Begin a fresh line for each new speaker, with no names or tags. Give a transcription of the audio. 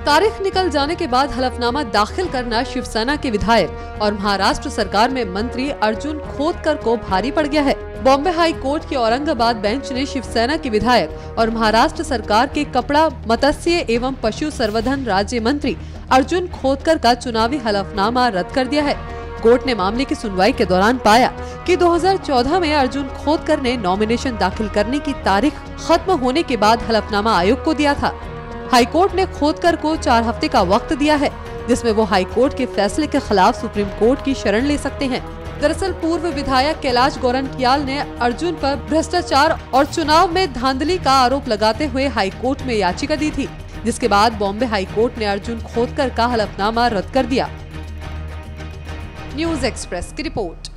तारीख निकल जाने के बाद हलफनामा दाखिल करना शिवसेना के विधायक और महाराष्ट्र सरकार में मंत्री अर्जुन खोतकर को भारी पड़ गया है। बॉम्बे हाई कोर्ट के औरंगाबाद बेंच ने शिवसेना के विधायक और महाराष्ट्र सरकार के कपड़ा, मत्स्य एवं पशु संवर्धन राज्य मंत्री अर्जुन खोतकर का चुनावी हलफनामा रद्द कर दिया है। कोर्ट ने मामले की सुनवाई के दौरान पाया कि 2014 में अर्जुन खोतकर ने नॉमिनेशन दाखिल करने की तारीख खत्म होने के बाद हलफनामा आयोग को दिया था। हाईकोर्ट ने खोतकर को 4 हफ्ते का वक्त दिया है, जिसमें वो हाईकोर्ट के फैसले के खिलाफ सुप्रीम कोर्ट की शरण ले सकते हैं। दरअसल पूर्व विधायक कैलाश गोरंट्याल ने अर्जुन पर भ्रष्टाचार और चुनाव में धांधली का आरोप लगाते हुए हाईकोर्ट में याचिका दी थी, जिसके बाद बॉम्बे हाईकोर्ट ने अर्जुन खोतकर का हलफनामा रद्द कर दिया। न्यूज़ एक्सप्रेस की रिपोर्ट।